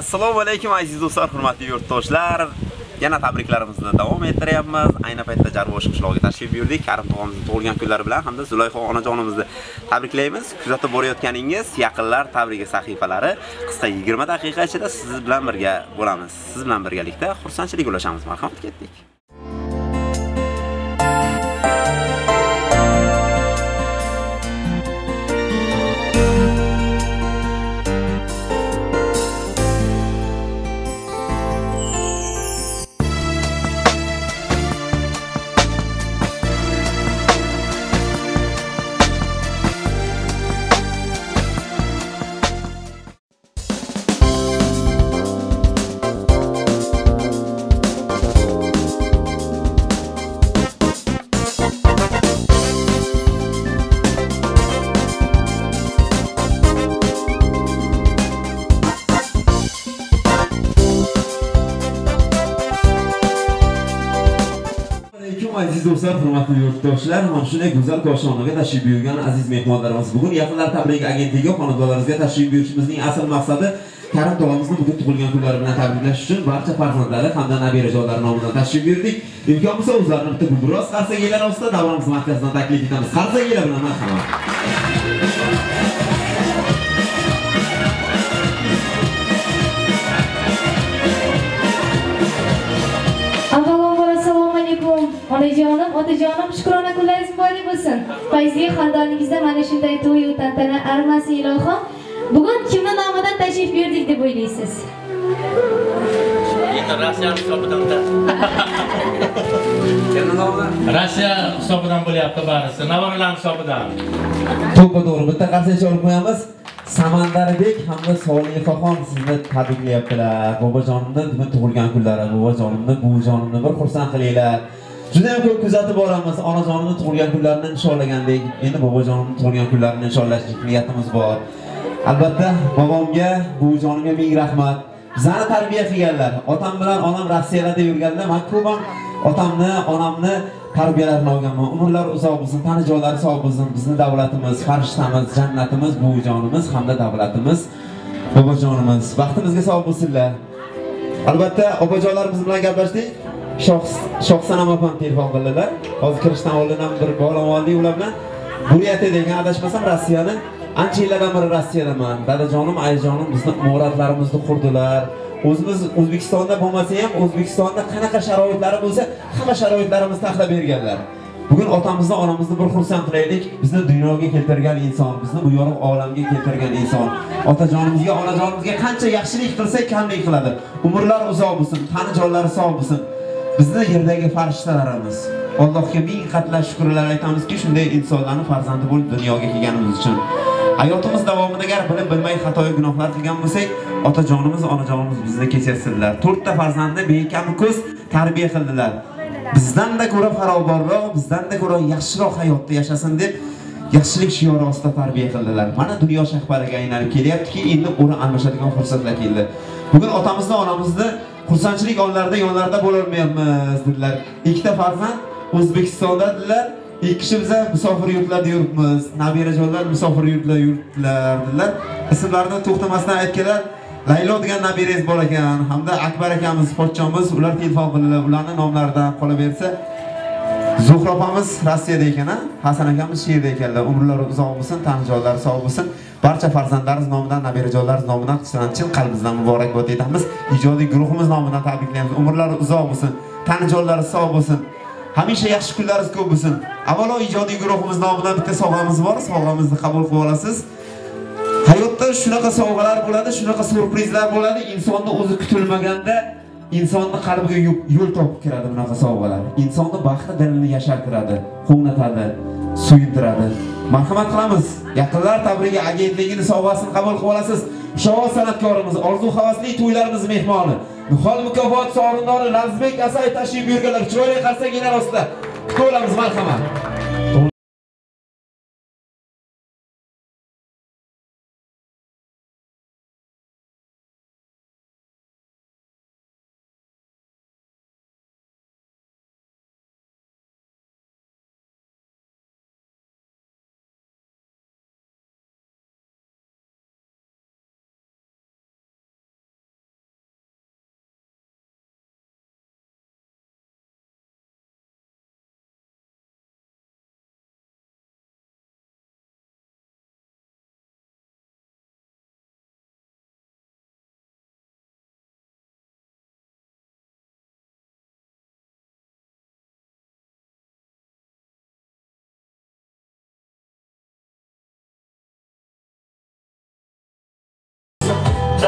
Assalomu alaykum aziz do'stlar, hurmatli yurtdoshlar. Yana tabriklarimizni davom ettiryapmiz. Ayni paytda Jarbosh qishlog'iga tashrif buyurdik. Karim tog'amizning tug'ilgan kunlari bilan hamda Zulayho onajonimizni tabriklaymiz. Kuzatib borayotganingiz yaqinlar tabrigi sahifalari qisqa 20 daqiqa ichida siz bilan birga bo'lamiz. Siz bilan birgalikda xursandchilik ulashamiz. Marhamat, ketdik. Aziz do'stlar, hurmatli yurtdoshlar, mana shunday go'zal koshonlarga tashrif buyurgan aziz mehmonlarimiz. Bugun Yaqinlar tabrigi agentligi xonadonlaringizga tashrif buyurishimizning asl maqsadi Karim tog'amizni bugun tug'ilgan kunlari bilan tabriklash uchun barcha farzandlari hamda nabirajonlar nomidan tashrif buyurdik. Imkon bo'lsa o'zlarini bitta biroz qarsakiylar ostida davramiz markazidan taklif etamiz. Qarsakiylar bilan marhamat. Onajonim, otajonim, shukrona kunlaringiz muborak bo'lsin. Fayzli xonadoningizda mana shunday to'y va tantana armasi ilohim. Bugun kimning nomidan tashrif buyurdik deb o'ylaysiz? Rossiya hisobidan. Kimning nomidan? Rossiya hisobidan bo'lyapti barisi. Navoralar hisobidan. To'g'ri, bitta qarsak olib qo'yamiz. Samandarbek hamda Solihaxon sizni tabriklayaptilar. Bobojonimning bugun tug'ilgan kunlari, bobojonimni, buvijonimni bir xursand qilinglar. Juda ham ko'p kuzatib boramiz. Onajonimni tug'ilgan kunlarini nishonlagandek, endi bobojonimni tug'ilgan kunlarini nishonlashlik niyatimiz bor. Albatta, bobomga, buvijonimga ming rahmat. Bizani tarbiya qilganlar. Otam bilan onam Rossiyada yurganda, men ko'pam otamni, onamni tarbiyalarini olganman. Umrlari uzoq bo'lsin, tani joylari sog' bo'lsin. Bizning davlatimiz, farishtamiz, jannatimiz, buvijonimiz hamda davlatimiz, bobojonimiz. Vaqtimizga sog' bo'lsinlar. Albatta, opajonlarimiz bilan gaplashdik. Shohsanam opam telefon qildilar. Hozir kirishdan oldin ham bir bolam oldik ular bilan. Buriyatda degan adashmasam Rossiyani ancha yillardan beri Rossiyadaman. Dadajonim, ayajonim bizni muratlarimizni qurdilar. O'zimiz O'zbekistonda bo'lmasa ham O'zbekistonda qanaqa sharoitlari bo'lsa, hamma sharoitlarimizni taxlab berganlar. Bugun otamizni, onamizni bir xursand qilaylik. Bizni dunyoga keltirgan inson, bizni bu yorug' olamga keltirgan inson. Otajonimizga, onajonimizga qancha yaxshilik qilsak, kamlik qiladi. Umrlar uzoq bo'lsin, tani jonlari sog' bo'lsin. Bizni yerdagi farishtalarimiz. Allohga ming qatla shukrlar aytamizki, shunday insonlarning farzandi bo'lib dunyoga kelganimiz uchun. Hayotimiz davomida agar bilmay xatoy gunohlar qilgan bo'lsak, otajonimiz, onajonimiz bizni kechirsinlar. 4 ta farzandni bekam ko'z tarbiya qildilar. Bizdan-da ko'ra farovonroq, bizdan-da ko'ra yaxshiroq hayotda yashasin deb yaxshilik shiori ostida tarbiya qildilar. Mana dunyo shahbariga aylanib kelyaptiki, endi o'rin almashadigan fursatlar keldi. Bugun otamizni, onamizni xursandchilik onlarida yonlarida bo'la olmayapmiz dedilar. 2 ta farzand O'zbekistonda dedilar. 2 kishi biz musofir yurtlarda yuribmiz. Nabirajonlar musofir yurtlarda yuribdilar dedilar. Ismlarini to'xtamasdan aytganlar. Laylo degan nabirangiz bor ekan, hamda Akbar akamiz, pochchamiz, ular telefon qildilar. Ularning nomlaridan qolaversa, Zuhra opamiz Rossiyada ekan, Hasan akamiz Sherda ekanlar. Umrlari uzoq bo'lsin, tan joylari sog' bo'lsin. Barcha farzandlarimiz nomidan, nabirajonlarimiz nomidan chin qalbimizdan muborakbod etamiz. Ijodiy guruhimiz nomidan tabriklaymiz. Umrlari uzoq bo'lsin, tan joylari sog' bo'lsin. Hamisha yaxshi kunlaringiz ko'p bo'lsin. Avvalo ijodiy guruhimiz nomidan bitta sovg'amiz bor. Sovg'amizni qabul qilib olasiz. Hayotda shunaqa sovg'alar bo'ladi, shunaqa surprizlar bo'ladi. Insonni o'zi kutilmaganda insonni qalbiga yo'l topib kiradi bunaqa sovg'alar. Insonni baxti dilini yashartiradi, quvnatadi, suyuntiradi. Marhamat qilamiz. Yaqinlar tabrigi agentligining sovg'asini qabul qilib olasiz. Shoir san'atkorimiz, orzu havasli to'ylarimiz mehmoni, Nihol mukofot sovrindori Lazbek Asay tashrif buyurganlar. Chiroyli qarsakiylar ostida kutib olamiz. Marhamat.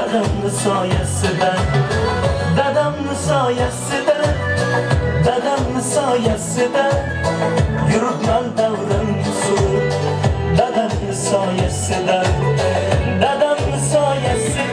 dadamni soyasida, dadamni soyasida, dadamni soyasida yuribman davrim surib, dadamni soyasida, dadamni soyasida.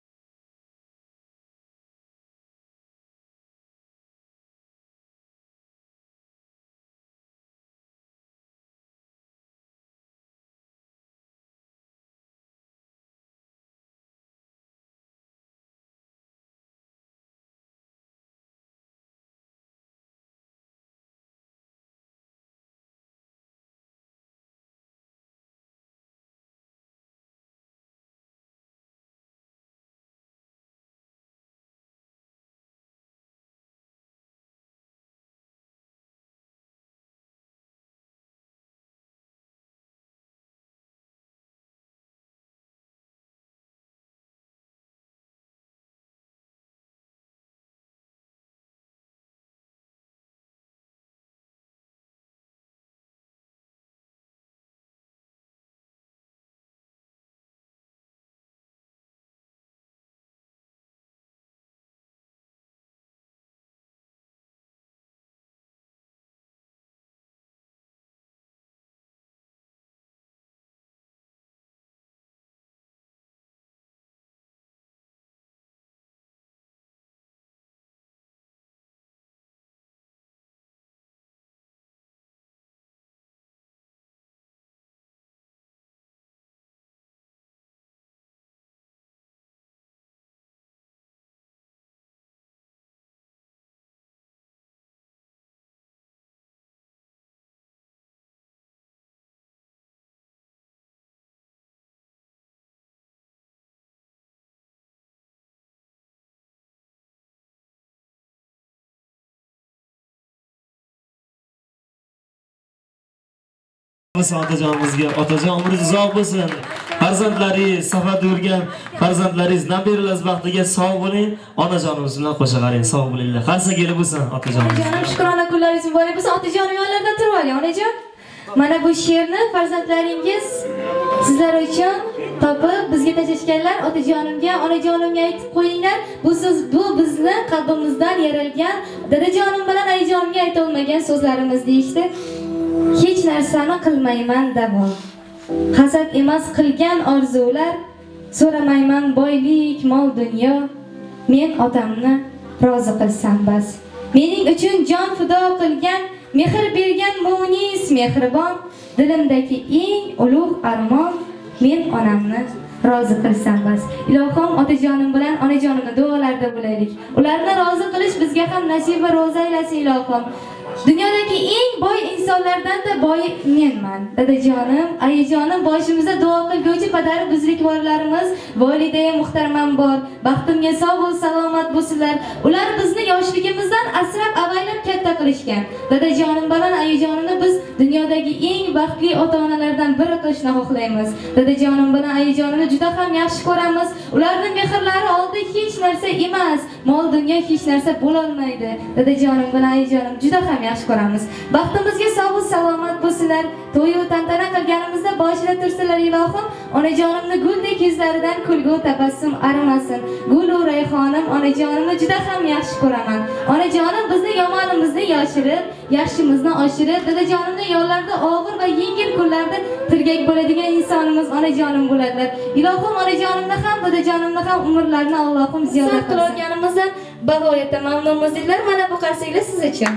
Otajonimizga otajon umringiz uzoq bo'lsin. Farzandlaringiz safarda yurgan farzandlaringiz nabiralaringiz baxtiga sog' bo'ling. Onajonimiz bilan qo'sha qaring, sog' bo'linglar. Qarsa kelib bo'lsin otajon. Onajonim shukrona kunlaringiz muborak bo'lsin. Otajonim yonlardan turib oling, onajon. Mana bu she'rni farzandlaringiz sizlar uchun topib bizga tashashganlar. Otajonimga, onajonimga aytib qo'yinglar. Bu so'z bu bizni qalbimizdan yaralgan, dadajonim bilan onajonimga ayta olmagan so'zlarimiz deyishdi. Hech narsani qilmayman davom. Hasad emas qilgan orzular, so'ramayman boylik, mol dunyo. Men otamni rozi qilsam bas. Mening uchun jon fido qilgan, mehr bergan munis mehribon, dilimdagi eng ulug' armon, men onamni rozi qilsam bas. Ilohim otajonim bilan onajonimni duolarda bo'laylik. Ularni rozi qilish bizga ham nasib va rozi aylasin ilohim. Dunyodagi eng boy insonlardan-da boy menman. Dadajonim, ayajonim, boshimizda duo qilguvchi padari buzrukvorlarimiz, volidai muhtaramam bor. Baxtimga sog' va salomat bo'lsinlar. Ular bizni yoshligimizdan asrab avaylab katta qilishgan. Dadajonim bilan ayajonimni biz dunyodagi eng baxtli ota-onalardan biri qilishni xohlaymiz. Dadajonim bilan ayajonimni juda ham yaxshi ko'ramiz. Ularning mehrlari oldida hech narsa emas. Mol dunyo hech narsa bo'la olmaydi. Dadajonim bilan ayajonim juda ham yaxshi ko'ramiz. Baxtimizga sog' va salomat bo'lsinlar. To'y va tantana qilganimizda boshida tursinlar ilohim. Onajonimni guldek yuzlaridan kulgu tabassum arimasin. Gul va rayhonim onajonimni juda ham yaxshi ko'raman. Onajonim bizni yomonimizni yashirib, yaxshimizni oshirib, dadajonimni yo'llarda og'ir va yengil kunlarda tirgak bo'ladigan insonimiz onajonim bo'ladilar. Ilohim onajonimni ham, dadajonimni ham umrlarini Allohim ziyodat qilganimizdan bag'oyatda mamnunmiz dedilar. Mana bu qarsaklar siz uchun.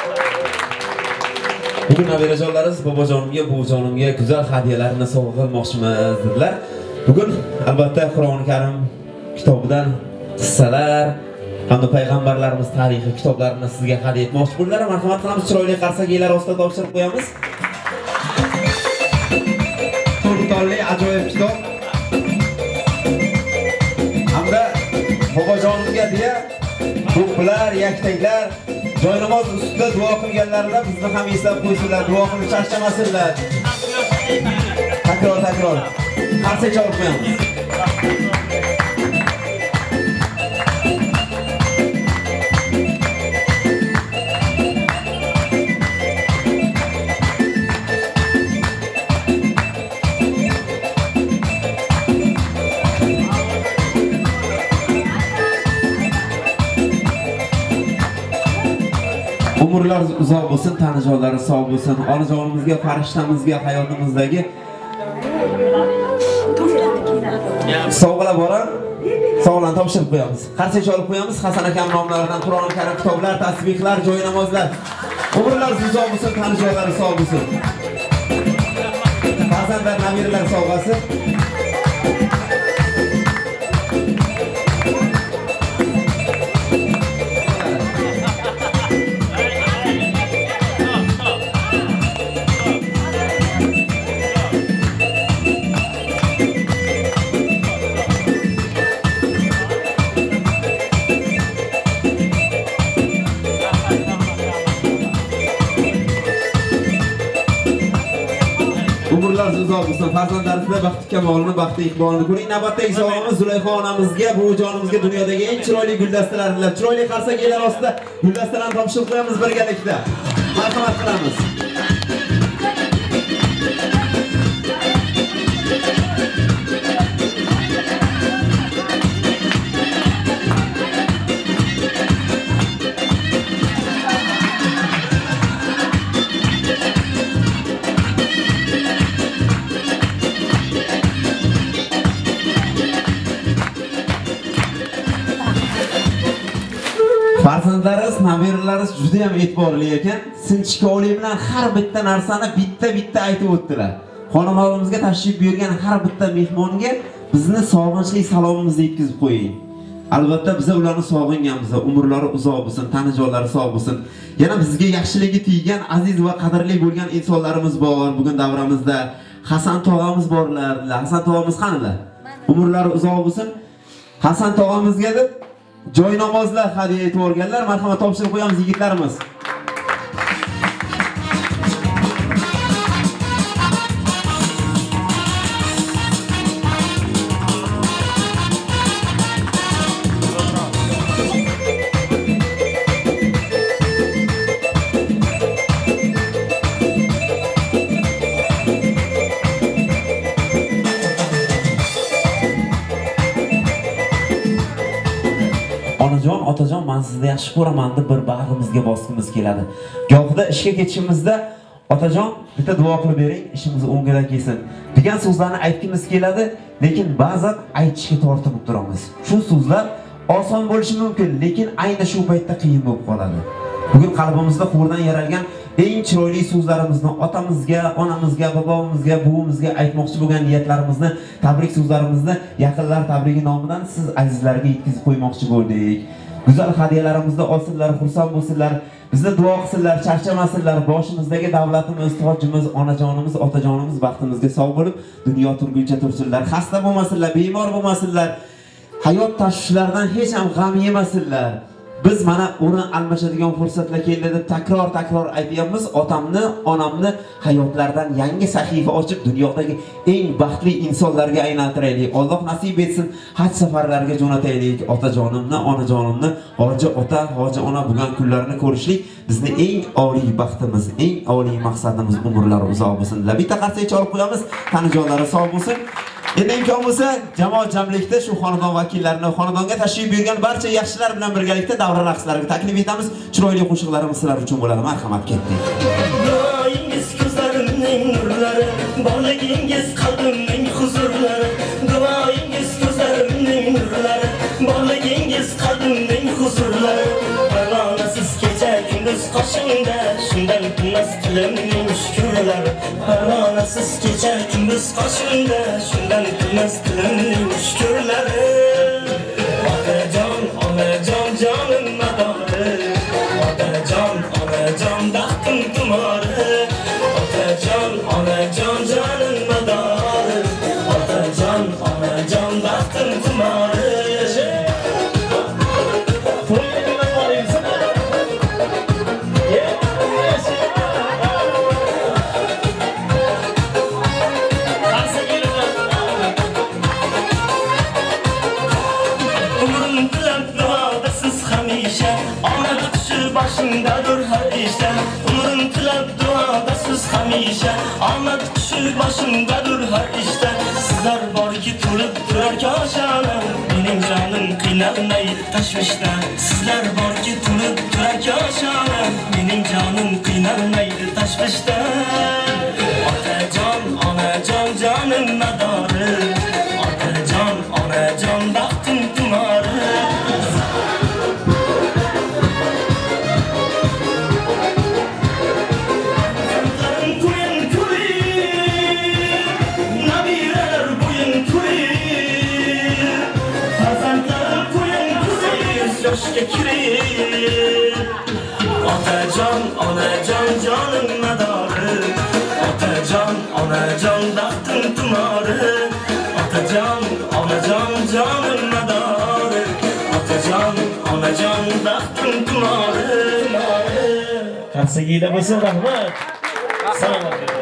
Bugun nabirajonlarimiz bobojonimga, buvijonimga güzel hadiyalarni sovg'a qilmoqchimiz dedilar. Bugun albatta Qur'oni Karim kitobidan qissalar hamda payg'ambarlarimiz tarixi kitoblarini sizga hadya etmoqchi bo'ldilar. Marhamat qilamiz, chiroyli qarsaklar ostida topshirib qo'yamiz. To'rtonli ajoyib kitob. Hamda bobojonimga deya do'ppilar, yaktaklar, joynamoz ustida duo qilganlarida bizni ham eslab qo'ysinlar, duo qilib charchamasinlar. Takror qarsak chalib qo'yamiz. Umrlar uzoq bo'lsin, tanijollari sog' bo'lsin. Onajonimizga, farishtamizga hayotimizdagi sovg'alar bor. Sog'lan topshirib qo'yamiz. Qarsacha olib qo'yamiz. Hasan akam nomlaridan Qur'oni Karim kitoblar, tasbihlar, joy namozlar. Umrlar uzoq bo'lsin, tanijollari sog' bo'lsin. Farzandlar, nabiralar sovg'asi. Umrlar uzoq bo'lsin. Farzandlaringizga baxt kamolini, baxt iqbolini ko'ring. Navbatdagi savolimiz Zulayxo onamizga, buvijonimizga dunyodagi eng chiroyli guldastalar tilab, chiroyli qarsaklar ostida guldastalarni topshirib qo'yamiz birgalikda. Marhamat qilamiz. Farzandlaringiz, nabiralaringiz juda ham e'tiborli ekan. Sinchkovlik bilan har bitta narsani bitta aytib o'tdilar. Xonamolimizga tashrif buyurgan har bitta mehmonga bizni sog'inchli salomimizni yetkazib qo'ying. Albatta biz ularni sog'inganmiz. Umrlari uzoq bo'lsin, tanijollari sog' bo'lsin. Yana bizga yaxshiligi teggan, aziz va qadrli bo'lgan insonlarimiz bor bugun davramizda. Hasan tog'amiz borlar. Hasan tog'amiz qanilar? Umrlari uzoq bo'lsin. Hasan tog'amizga deb joy namozlar hadya etib o'rganlar. Marhamat topshirib qo'yamiz yigitlarimiz. Onajon, otajon, men sizni yaxshi ko'raman deb bir bag'rimizga bosqimiz keladi. Gohida ishga ketishimizda otajon, bitta duo qilib bering, ishimiz o'ngida kelsin degan so'zlarni aytishimiz keladi, lekin ba'zan aytishga tortinib turamiz. Shu so'zlar oson bo'lishi mumkin, lekin ayni shu paytda qiyin bo'lib qoladi. Bugun qalbimizda qo'rdan yaralgan eng chiroyli so'zlarimizni otamizga, onamizga, bobomizga, buvimizga aytmoqchi bo'lgan niyatlarimizni, tabrik so'zlarimizni yaqinlar tabrigi nomidan siz azizlarga yetkazib qo'ymoqchi bo'ldik. Go'zal hadiyalarimizni olsinlar, xursand bo'lsinlar, bizni duo qilsinlar, charchamasinlar. Boshimizdagi davlatimiz, tojimiz, onajonimiz, otajonimiz baxtimizga sog' bo'lib, dunyo turguncha tursinlar. Xasta bo'lmasinlar, bemor bo'lmasinlar. Hayot tashvishlaridan hech ham g'am yemasinlar. Biz mana o'rin almashadigan fursatlar keldi deb takror aytyapmiz. Otamni, onamni hayotlaridan yangi sahifa ochib dunyodagi eng baxtli insonlarga aylantiraylik. Alloh nasib etsin, haj safarlariga jo'nataylik. Otajonimni, onajonimni, hoji ota, hoji ona bo'lgan kunlarni ko'rishlik bizni eng oliy baxtimiz, eng oliy maqsadimiz. Umrlari uzoq bo'lsin. Bitta qarsacha olib qo'yamiz. Tanijollari sog' bo'lsin. Endi imkon bo'lsa, jamoat jamlikda shu xonadon vakillarini, xonadonga tashrif buyurgan barcha yaxshilar bilan birgalikda davra raqslariga taklif etamiz. Chiroyli qo'shiqlarimiz sizlar uchun bo'ladi. Marhamat, ketdik. Duoyingiz ko'zlarimning nurlari, borligingiz qalbimning huzurlari. Duoyingiz ko'zlarimning nurlari, borligingiz qalbimning huzurlari. Parvonasiz kecha kunduz qoshimda, shundan kunmas tilimning shukrlari. Parvonasiz kecha kunduz qoshimda, shundan kunmas tilimning shukrlari. Otajon, onajon, jonim madori. Otajon, onajon, baxtim tumori. Otajon, onajon, jonim madori. Otajon, onajon, baxtim tumori. Başındadır her işte. Umurun tilab duada siz hamisha. Ahmet kuşu başındadır her işte. Sizler var ki turib turar kaşanım. Benim canım qiynalmaydi tashvishda. Sizler var ki turib turar kaşanım. Benim Otajon, onajon, jonim madori. Otajon, onajon, baxtim tumori. Otajon, onajon, jonim madori. Otajon, onajon, baxtim tumori. Qarsagilar bo'lsin, rahmat. Salomat bo'ling.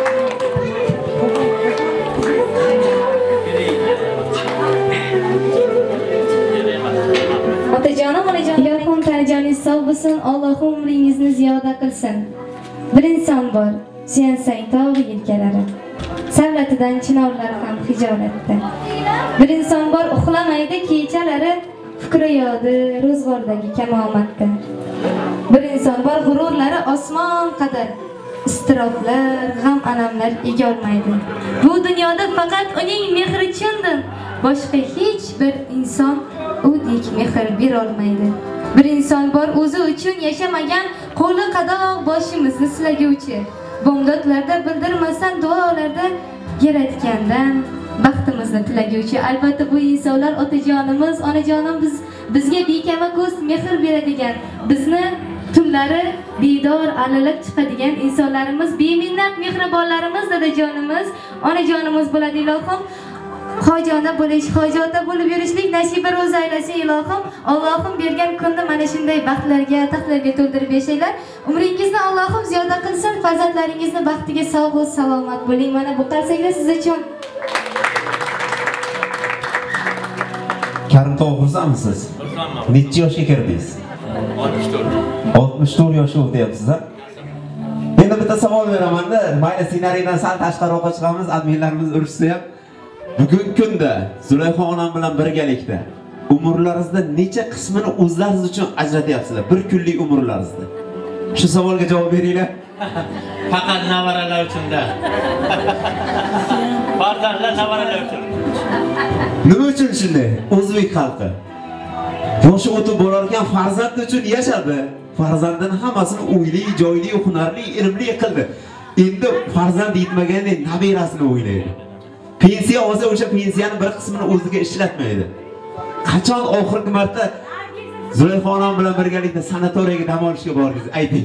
Otajonim, onajonim, ilohim tanajoningiz sog' bo'lsin, Allohim umringizni ziyoda qilsin. Bir inson bor, suyansang tog' yelkalari. Savlatidan chinorlar ham hijolatda. Bir inson bor, uxlamaydi kechalari, fikri yodi ro'zg'ordagi kamomatda. Bir inson bor, g'ururlari osmon qadar. Istiroblar, g'am alamlar egolmaydi. Bu dunyoda faqat uning mehri chindir. Boshqa hech bir inson udek mehr berolmaydi. Bir inson bor, o'zi uchun yashamagan, qo'li qadoq boshimizni silaguvchi. Bomdodlarda bildirmasdan duolarda yaratgandan baxtimizni tilaguvchi. Albatta bu insonlar otajonimiz, onajonim bizga bekama ko'z mehr beradigan, bizni tunlari didor alalab chiqadigan insonlarimiz, beminnat mehribonlarimiz, dadajonimiz, onajonimiz bo'ladi ilohim. Xo'jona bo'lish, hojatda bo'lib yurishlik nasiba ro'za aylasin ilohim. Allohim bergan kunni mana shunday baxtlarga, taxtlarga to'ldirib yashanglar. Umringizni Allohim ziyoda qilsin, farzandlaringizni baxtiga sog' va salomat bo'ling. Mana bu qarsaklar siz uchun. Karim tog' xursandmisiz? Xursandman. Necha yoshga kirdingiz? 64. 64 yoshga o'tyapsiz-a? Endi bitta savol beraman-da, mayli ssenariydan sal tashqariroqqa chiqamiz, adminlarimiz urishsa ham. Bugungi kunda Zulayxo onam bilan birgalikda umrlaringizda necha qismini o'zlaringiz uchun ajratyapsizlar? Bir kunlik umrlaringizda. Shu savolga javob beringlar. Faqat navaralar uchun-da. Farzandlar navaralar uchun. Nima uchun shunday? O'zbek xalqi yoshi o'tib borar ekan farzand uchun yashadi. Farzandini hammasini o'yli, joyli, hunarli, ilmli qildi. Endi farzand yetmaganda nabirasini o'ylaydi. Pensiya olsa o'sha pensiyani bir qismini o'ziga ishlatmaydi. Qachon oxirgi marta Zulayxo onam bilan birgalikda sanatoriyaga dam olishga bordingiz? Ayting.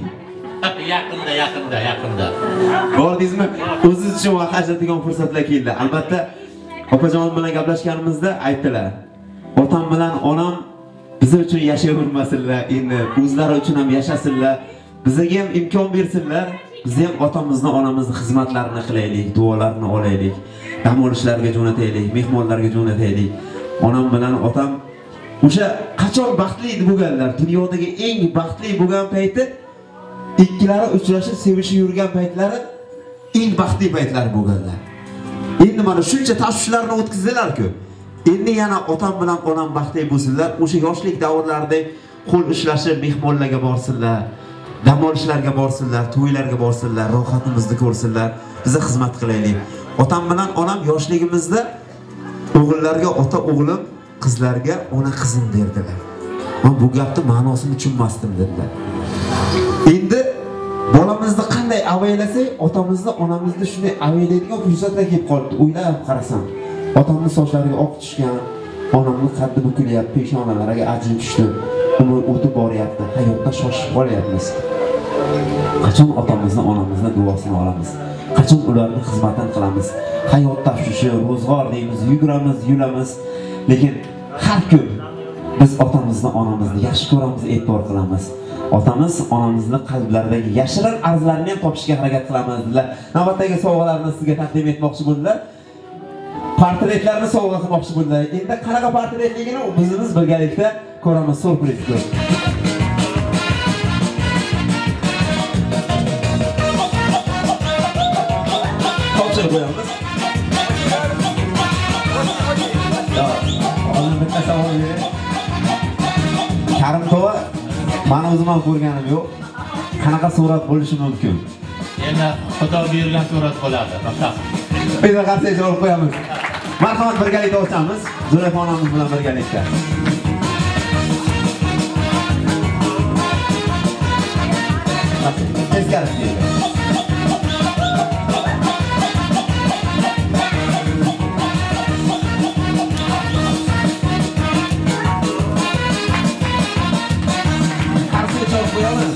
Yaqinda. Bordingizmi? O'zingiz uchun vaqt ajratadigan fursatlar keldi. Albatta, opajonim bilan gaplashganimizda aytdilar. Otam bilan onam biz uchun yashayvermasinlar, endi o'zlari uchun ham yashasinlar. Bizga ham imkon bersinlar. Biz ham otamizni, onamizni xizmatlarini qilaylik, duolarini olaylik. Dam olishlarga jo'nataylik, mehmonlarga jo'nataylik. Onam bilan otam o'sha qachon baxtli bo'lganlar, dunyodagi eng baxtli bo'lgan payti ikkilari uchrashib sevishib yurgan paytlari eng baxtli paytlar bo'lganlar. Endi mana shuncha tashvishlarni o'tkazdilar-ku. Endi yana otam bilan onam baxtli bo'lsinlar, o'sha yoshlik davrlarida qo'l ishlashib mehmonlarga borsinlar, dam olishlarga borsinlar, to'ylarga borsinlar, rohatimizni ko'rsinlar, bizga xizmat qilaylik. Otam bilan onam yoshligimizda o'g'illarga ota o'g'lim, qizlarga ona qizim derdilar. Men bu gapni ma'nosini tushunmasdim dedilar. Endi bolamizni qanday avaylasak, otamizni, onamizni shunday avaylaydigan fursatlar kelib qoldi. O'ylab qarasam, otamning sochlariga oq tushgan, onamning qaddi bukilyapti, peshonalariga ajin tushdi. Umr o'tib boryapti, hayotda shoshib qolyapmiz. Qachon otamizni, onamizni duosini olamiz? Qachon ularning xizmatini qilamiz? Hayot tashvishi, ro'zg'or deymiz, yuguramiz, yulamiz, lekin har kun biz otamizni, onamizni yaxshi ko'ramiz, e'tibor qilamiz. Otamiz, onamizni qalblaridagi yashirin arzlarni ham topishga harakat qilamiz dedilar. Navbatdagi sovg'alarni sizga taqdim etmoqchi bo'ldilar. Portretlarni sovg'a qilmoqchi bo'ldilar. Endi qanaqa portretligini bizimiz birgalikda ko'ramiz, surpriz ko'ramiz. Topshirib qo'yamiz. Hozir bitta savol bering. Karim tova men o'zim ham ko'rganim yo'q. Qanaqa surat bo'lishi mumkin? Endi Xudo bergan surat bo'ladi. Biz qarshi javob qo'yamiz. Marhamat birgalikda ochamiz. Zulayxo onamiz bilan birgalikda. Tezkor ishlaydi. olib qo'yamiz.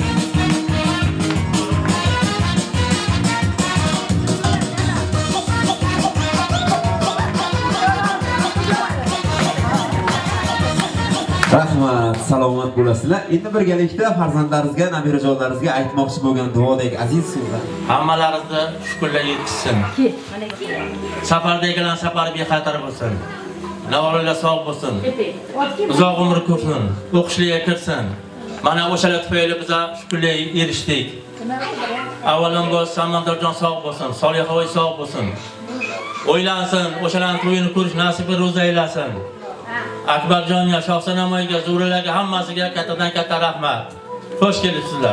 Rahmat, salomat bo'lasizlar. Endi birgalikda farzandlaringizga, nabirajonlaringizga aytmoqchi bo'lgan duodek aziz so'zlar. Hammalaringizni shukrlar yetkazsin. Safardagilar safar bexatar bo'lsin. Navaralar sog' bo'lsin. Uzoq umr ko'rsin, o'qishlarga kirsin. Mana o'shalar tufayli biz shukrlar erishdik. Avvalambor Samandarjon sog' bo'lsin, Solihovoy sog' bo'lsin. O'ylansin, o'shalarning to'yini ko'rish nasibi ro'za aylasin. Akbarjonga, Shohsanamoyga, Zuralarga hammasiga kattadan katta rahmat. Xo'sh kelibsizlar.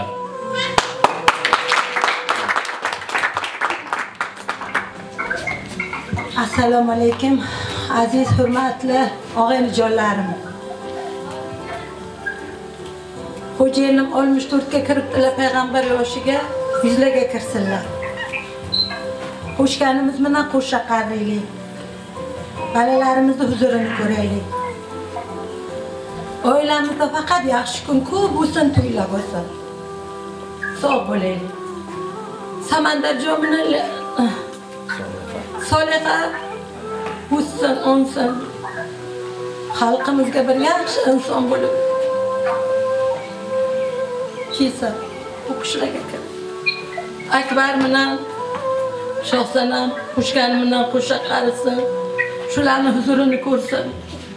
Assalomu alaykum, aziz hurmatli og'aynijonlarim. Xo'jayinim 64 ga kiribdilar, payg'ambar yoshiga, yuzlarga kirsinlar. Qo'shganimiz bilan qo'sha qaraylik. Balalarimizni huzurini ko'raylik. Oilamizda faqat yaxshi kun ko'p bo'lsin, to'ylar bo'lsin. Sog' bo'laylik. Samandarjon bilan Soliha o'ssin, o'nsin. Xalqimizga bir yaxshi inson bo'lib kelsa, o'qishlarga kir. Akbar bilan Shohsanam qo'shgani bilan qo'sha qarisin. Shularni huzurini ko'rsin.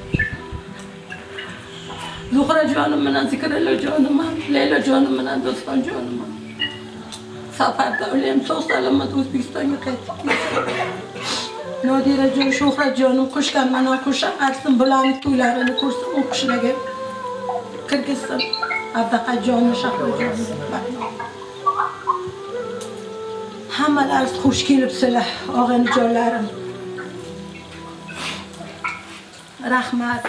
Zuhra jonim bilan Zikrullo jonim, Leyla jonim bilan Do'ston jonim. Safarda ular sog' salomat O'zbekistonga qaytib keldi. Nodira jon, Shuhrat jonim qo'shgan mana qo'sha qarsin, bularning to'ylarini ko'rsin, o'qishlarga kirgizsin. Abdaqat jonim, Shahro jonim. Hammalaringiz xush kelibsizlar, og'aynijonlarim. Rahmat.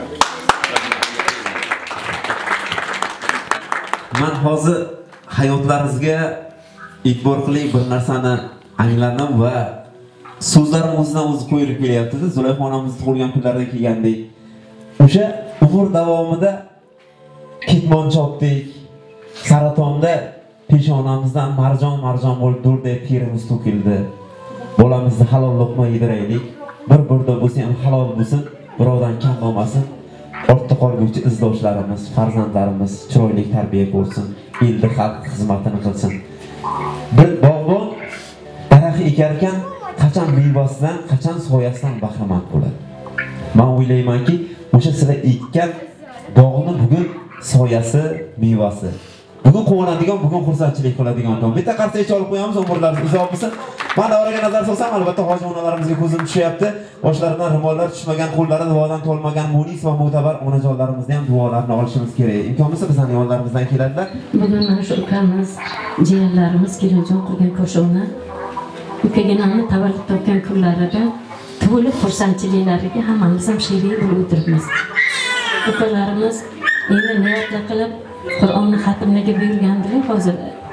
Men hozir hayotlaringizga e'tibor qiling, bir narsani angladim va so'zlarim o'zidan o'zi qo'yilib kelyapti. Zulayxa onamizni tug'ilgan kunlarida kelgandek. O'sha umr davomida ketmon chopdik, saratonda peshonamizdan marjon bo'lib durdek terimiz to'kildi. Bolamizni halol luqma yediraylik. Bir burda bo'lsa ham halol bo'lsin, birovdan kam bo'lmasin. Ortda qolguvchi izdoshlarimiz, farzandlarimiz chiroyli tarbiya ko'rsin, elda xalq xizmatini qilsin. Bir bog'bon daraxt ekar ekan, qachon mevasidan, qachon soyasidan bahramand bo'ladi. Men o'ylaymanki, o'sha sizlar ekkan bog'ni bugun soyasi, mevasi. Bugun quvonadigan, bugun xursandchilik qiladigan kun. Bitta qarsak olib qo'yamiz, umrlarimiz uzoq bo'lsin. Men davraga nazar solsam, albatta hoji onalarimizga ko'zim tushyapti. Boshlaridan ro'mollar tushmagan, qo'llari duodan to'lmagan munis va mo'tabar onajonlarimizni ham duolarini olishimiz kerak. Imkon bo'lsa bizning yo'llarimizdan keladilar. Bugun mana shu ukamiz, jiyanlarimiz kelinjon qilgan qo'shiqni ukaginamni tavallud topgan kunlarida to'liq xursandchiliklariga hammamiz ham sherik bo'lib o'tiribmiz. Ukalarimiz endi niyatla qilib Qur'onni xatmlarga buyurgandilar. Hozir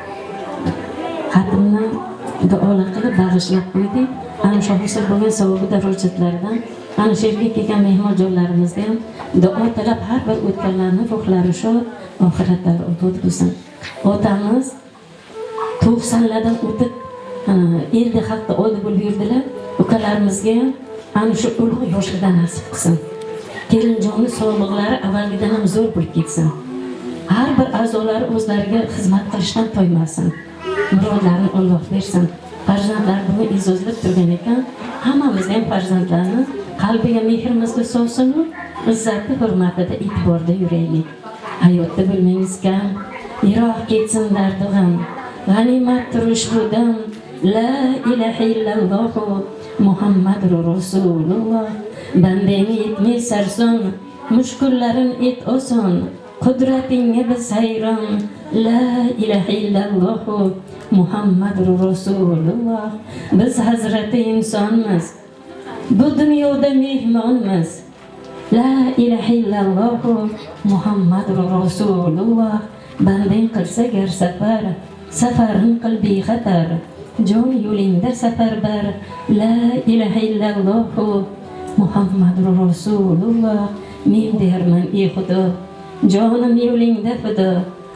xatmni duolar qilib bag'ishlab qo'ydik. Ana shu hosil bo'lgan savobi darajatlardan ana shu yerga kelgan mehmonjonlarimizga ham duo tilab har bir o'tganlarning ruhlari shod, oxiratlari obod bo'lsin. Otamiz 90lardan o'tib elda xalqda oldi bo'lib yurdilar. Ukalarimizga ham ana shu ulug' yoshlikda nasib qilsin. Kelinjonni sog'liqlari avvalgidan ham zo'r bo'lib ketsin. Har bir a'zolari o'zlariga xizmat qilishdan toymasin. Murodlarini Alloh bersin. Farzandlar buni e'zozlab turgan ekan, hammamiz ham farzandlarni qalbiga mehrimizni solsin, izzati hurmatida e'tiborda yuraylik. Hayotda bilmaymiz kam, yiroq ketsin dardi g'am. G'animat turish bu dam, la ilaha illalloh Muhammadur Rasululloh. Bandangni yetmay sarson, mushkullarin et oson. Qudratingga biz hayron, la ilaha illalloh Muhammadur Rasululloh. Biz hazrati insonmiz, bu dunyoda mehmonmiz. La ilaha illalloh Muhammadur Rasululloh. Bandang qilsa gar safar, safarin qil bexatar. Jon yo'lingda safarbar, la ilaha illalloh Muhammadur Rasululloh. Men derman ey Xudo, jonim yo'lingda fido.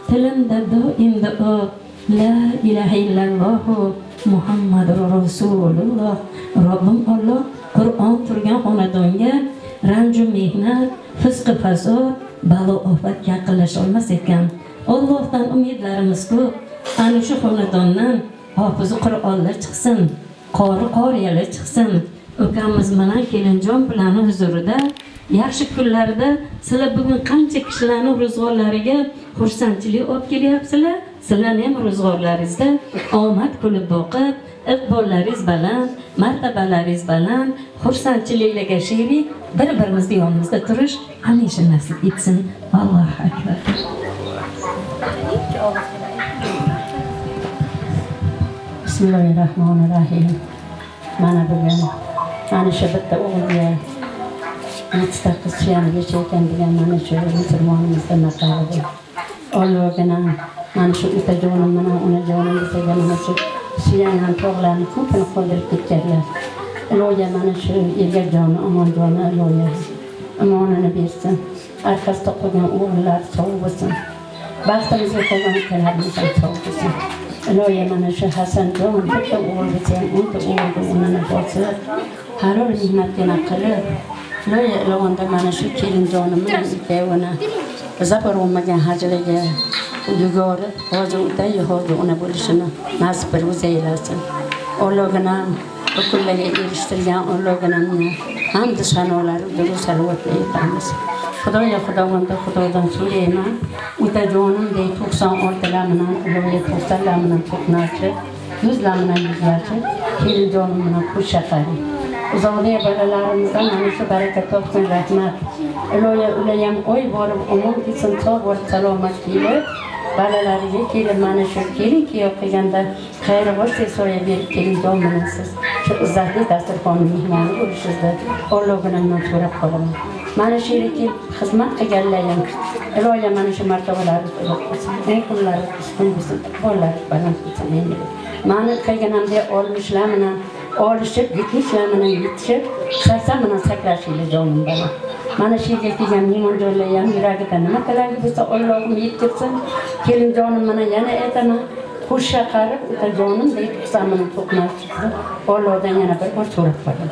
tilimda doim duo la ilaha illalloh Muhammadur Rasululloh. Robbim Alloh Qur'on turgan xonadonga ranju mehnat, fisq fasod, balo ofat yaqinlasha olmas ekan. Allohdan umidlarimiz ko'p. Ana shu xonadondan hofiz Qur'onlar chiqsin, qoriyalar chiqsin. Ukamiz bilan kelinjon bilan huzurida yaxshi kunlarda sizlar bugun qancha kishilarning ro'zg'orlariga xursandchilik olib kelyapsizlar. Sizlarning ham ro'zg'orlaringizda omad kulib boqib, iqbollaringiz baland, martabalaringiz baland, xursandchiliklarga sherik, bir-birimizni yonimizda turish hamisha nasib etsin. Allohu akbar. Bismillahirrahmanirrahim. Mana bugun ana shu bitta o'g'ilga yettita qiz suyaniga ekan degan mana shu musulmonimizda maqolida. Allohgina mana shu utajonim bilan onajonim desaga mana shu suyangan tog'larni ko'pini qoldirib ketganlar. Iloya mana shu Ergajoni, Omonjoni Iloya amonini bersin. Arkasida qolgan o'g'illar sog' bo'lsin. Baxtimizga qolgan ukalarimiz ham sog' bo'lsin. Iloya mana shu Hasanjon bitta o'g'il bo'lsa ham o'nta o'g'ilni unini bosib, har bir mehnatga qilib, iloya ilovanda mana shu kelinjonim bilan ikkovini biza borolmagan hajriga yugurib, hozir uday, hozir ona bo'lishini nasib bir o'zi eylasin. Allohgina butunlarga erishtirgan Allohgina hamd sanolar, durust salovat aytamiz. Xudoya xudovanda xudodan so'rayman. Utajonimdek 96 lamdan, iloya 90 lamdan to'qnachi, 100 lamdan yuzlachi, kelinjonim bilan qo'shaqari. Uzoqdagi bolalarimizdan mana shu baraka topsin, rahmat. Iloya ular ham oy borib, umr ketsin, sog' bo'lib, salomat kelib, bolalariga kelib mana shu kelin kuyov qilganda xayri bo'lsa so'ya berib kelinjon bilan siz shu izzatli dasturxonni mehmoni bo'lishingizda Allohdan so'rab qolaman. Mana shu yerga xizmat qilganlar ham iloya mana shu martabalarni to'lab qo'ysin. Eng kunlari ustun bo'lsin, bolalar baland bo'lsin. Mani qilganimda olmishlar bilan olishib, 70lar bilan yetishib, 80 bilan sakrashinglar jonim bilan. Mana shu yerga kelgan mehmonjonlar ham yuragida nima tilagi bo'lsa Allohim yetkazsin. Kelinjonim mana yana aytaman, qo'shqa qarib, utajonim deb qismini to'qnashdi. Allohdan yana bir bor so'rab qolaman.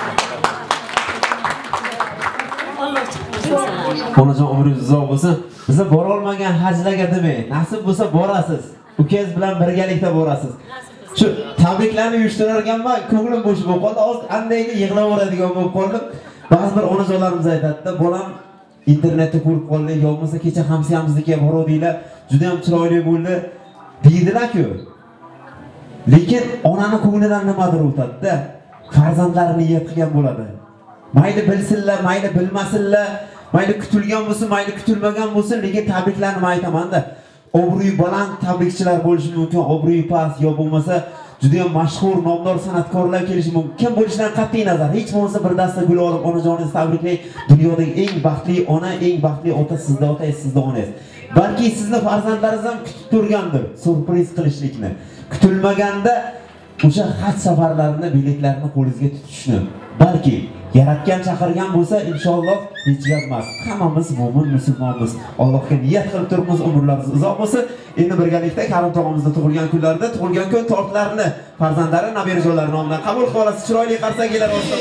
Onajon umringiz uzoq bo'lsin. Biza bora olmagan hajlarga demang, nasib bo'lsa borasiz. Ukangiz bilan birgalikda borasiz. Shu tabriklarni uyushtirar ekanman, ko'nglim bo'sh bo'lib qoldi. Hozir andayga yig'laveradigan bo'lib qoldim. Ba'zi bir onajonlarimiz aytadi-da, bolam internetda ko'rib qoldi, yo bo'lmasa kecha hamsiyamiznikiga borodinglar, juda ham chiroyli bo'ldi deydilar-ku. Lekin onani ko'nglidan nimadir o'tadi-da, farzandlarini niyat qilgan bo'ladi. Mayli bilsinlar, mayli bilmasinlar, mayli kutilgan bo'lsin, mayli kutilmagan bo'lsin, lekin tabriklarni men aytaman-da. Obro'yi baland tabrikchilar bo'lishi mumkin, obro'yi past yo bo'lmasa juda ham mashhur nomdor san'atkorlar kelishi mumkin. Kim bo'lishidan qat'iy nazar, hech bo'lmasa bir dasta gul olib onajoningizni tabriklang. Dunyodagi eng baxtli ona, eng baxtli ota sizda otangiz, sizda onangiz. Balki sizni farzandlaringiz ham kutib turgandir, surpriz qilishlikni. Kutilmaganda o'sha haj safarlarini, biletlarini qo'lingizga tutishni. Balki yaratgan chaqirgan bo'lsa, inshaalloh hech gap emas. Hammamiz mo'min musulmonmiz. Allohga niyat qilib turibmiz, umrlarimiz uzoq bo'lsin. Endi birgalikda Karim tog'amizda tug'ilgan kunlarda tug'ilgan kun tortlarini farzandlari, nabirajonlari nomidan qabul qilib olasiz. Chiroyli qarsaklar olsin.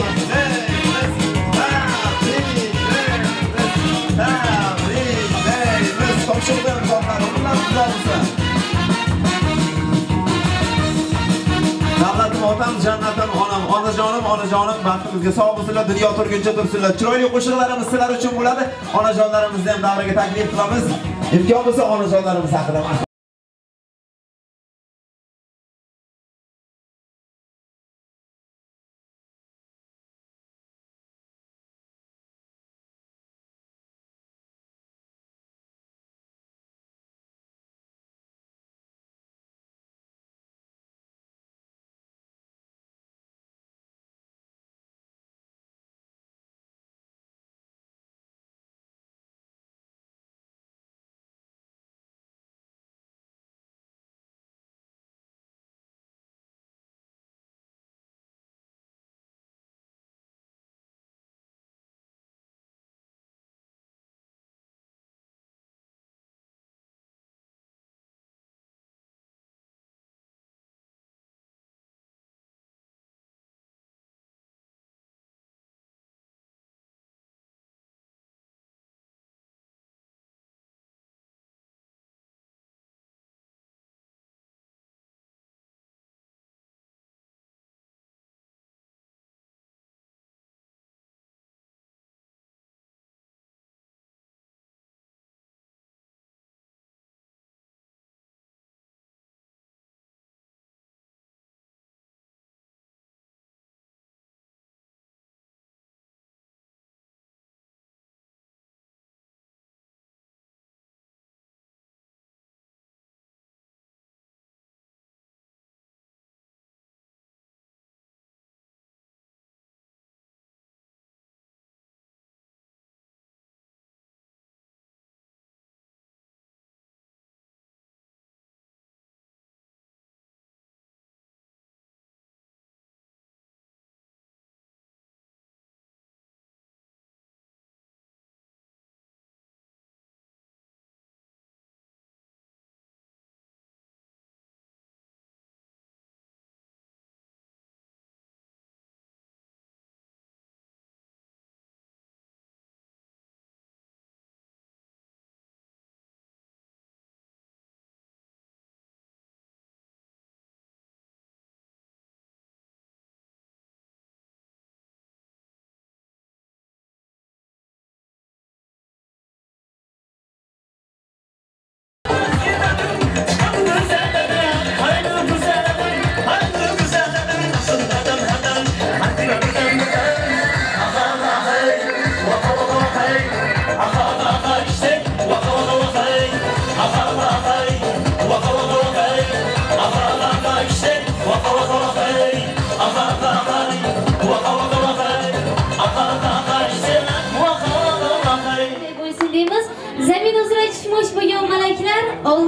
Davlatim otam, jannatim onam, onajonim, baxtimizga sog' bo'lsinlar, dunyo turguncha tursinlar. Chiroyli qo'shiqlarimiz sizlar uchun bo'ladi. Onajonlarimizni ham davraga taklif qilamiz. Imkon bo'lsa onajonlarimiz haqida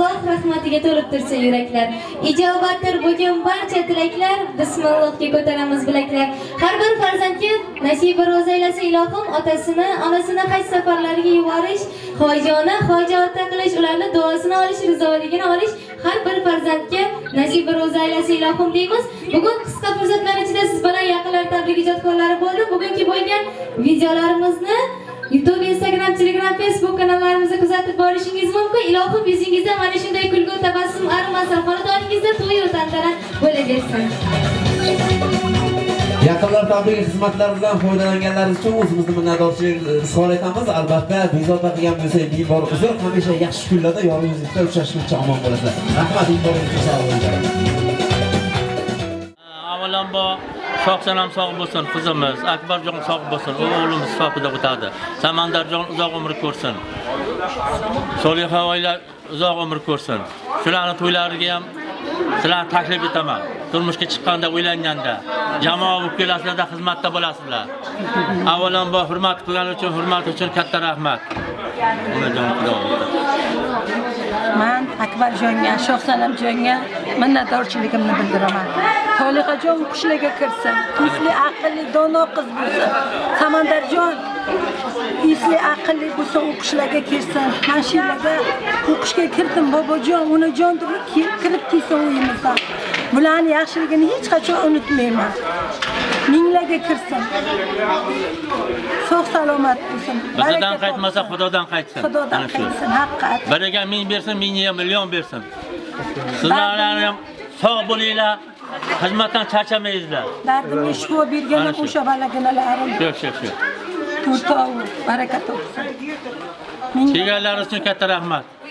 Alloh rahmatiga to'lib tursin yuraklar. Ijobatdir bugun barcha tilaklar. Bismillohga ko'taramiz bilaklar. Har bir farzandga nasib ro'za aylasa ilohim, otasini, onasini haj safarlariga yuborish, hojona, hojata qilish, ularning duosini olish, rizoligini olish har bir farzandga nasib ro'za aylasa ilohim deymiz. Bugun qisqa fursatlar ichida siz bilan yaqinlar tabrik ijodkorlari bo'ldi. Bugungi bo'lgan videolarimizni YouTube, Instagram, Telegram, Facebook kanallarimizda kuzatib borishingiz mumkin. Ilohim yuzingizda mana shunday kulgu, tabassum arimasin. Xonadoningizda to'y va tantana bo'laversin. Yaqinlar tabrik xizmatlari bilan foydalanganlaringiz uchun o'zimizni minnatdorchilik izhor etamiz. Albatta, bezovta qilgan bo'lsak, ming bor uzr, hamisha yaxshi kunlarda yolg'izlikda uchrashguncha omon bo'lasizlar. Rahmat, inboringiz sog' bo'linglar. Avvalambor Shohsanam sog' bo'lsin, qizimiz, Akbarjon sog' bo'lsin, o'g'limiz safida o'tadi. Samandarjon uzoq umr ko'rsin. Soliha oila uzoq umr ko'rsin. Shularning to'ylariga ham sizlarni taklif etaman. Turmushga chiqqanda, o'ylanganda, jamoa bo'lib kelasizlarda xizmatda bo'lasizlar. Avvalambor hurmat qilgan uchun, hurmat uchun katta rahmat. Men Akbarjonga, Shohsanamjonga minnatdorchiligimni bildiraman. Solihajon o'qishlarga kirsin, isli aqlli, dono qiz bo'lsin. Samandarjon isli aqlli bo'lsa o'qishlarga kirsin. Men shu yerga o'qishga kirdim, bobojon, onajon deb kirib kelsa uyimizdan. Bularning yaxshiligini hech qachon unutmayman. Minglarga kirsin. Sog' salomat bo'lsin. Bizdan qaytmasa Xudodan qaytsin. Xudodan qaytsin, haqiqat. Biriga 1000 bersin, 1000 ham million bersin. Sizlar ham sog' bo'linglar. Xizmatdan charchamaysizlar. Dardimga shifo berganim o'sha balaginalarim. Shu. To'rtovu, baraka topsin. Kelganlaringiz uchun katta rahmat.